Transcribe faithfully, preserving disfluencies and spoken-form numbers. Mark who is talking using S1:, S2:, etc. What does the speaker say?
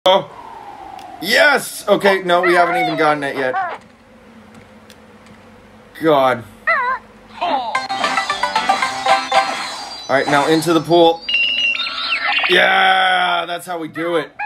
S1: Oh. Yes! Okay, no, we haven't even gotten it yet. God. Alright, now into the pool. Yeah, that's how we do it.